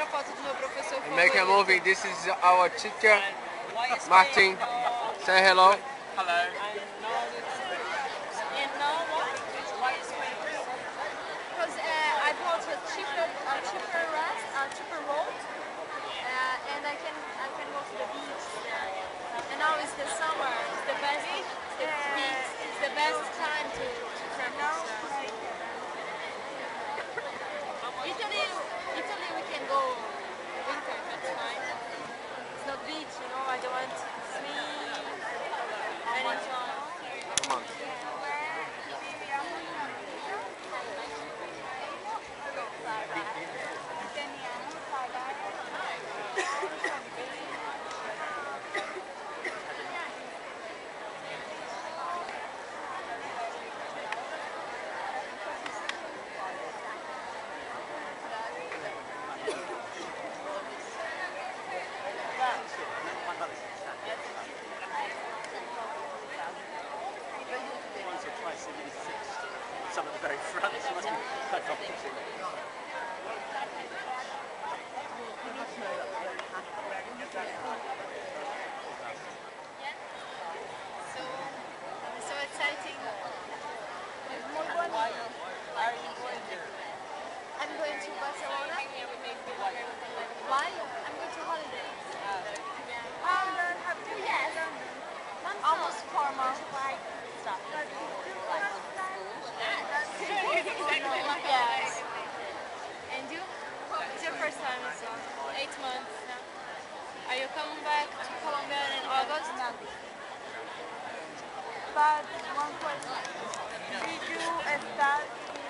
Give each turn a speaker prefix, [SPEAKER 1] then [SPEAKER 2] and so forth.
[SPEAKER 1] primeira foto do meu professor favorito.
[SPEAKER 2] Make a movie. This is our teacher, Martin. Say hello.
[SPEAKER 3] Hello.
[SPEAKER 1] And now what?
[SPEAKER 3] Why is Spain?
[SPEAKER 1] Because I bought a cheaper road, and I can go to the beach there. And now it's the summer. It's the best. It's the best time to travel. Italy we can go winter. That's fine. It's not beach, you know. I don't want swim and enjoy.
[SPEAKER 2] Come on.
[SPEAKER 3] Once or twice in some of the very front. So must be quite competition.
[SPEAKER 1] So exciting.
[SPEAKER 3] Why are you going here?
[SPEAKER 1] I'm going to Barcelona. Why? I'm going to holiday. Yes. Almost 4 months. Yes. And you? It's your first time, so 8 months. Are you coming back to Colombia in August?
[SPEAKER 4] But one question, did you start